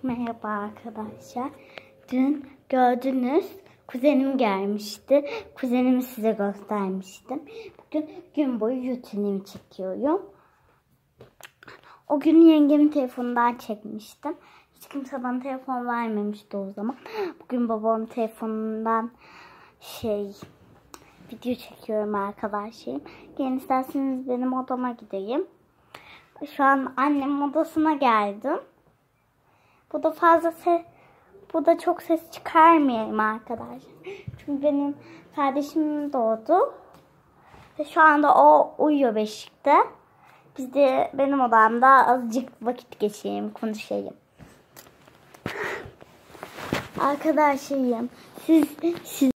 Merhaba arkadaşlar. Dün gördünüz kuzenim gelmişti. Kuzenimi size göstermiştim. Bugün gün boyu rutinimi çekiyorum. O gün yengemin telefonundan çekmiştim. Hiç kimse bana telefon vermemişti o zaman. Bugün babamın telefonundan video çekiyorum arkadaşlar. Gelin isterseniz benim odama gideyim. Şu an annemin odasına geldim. Bu da çok ses çıkarmayayım arkadaşlar. Çünkü benim kardeşim doğdu. Ve şu anda o uyuyor beşikte. Biz de benim odamda azıcık vakit geçireyim, konuşayım. Arkadaşlarım, siz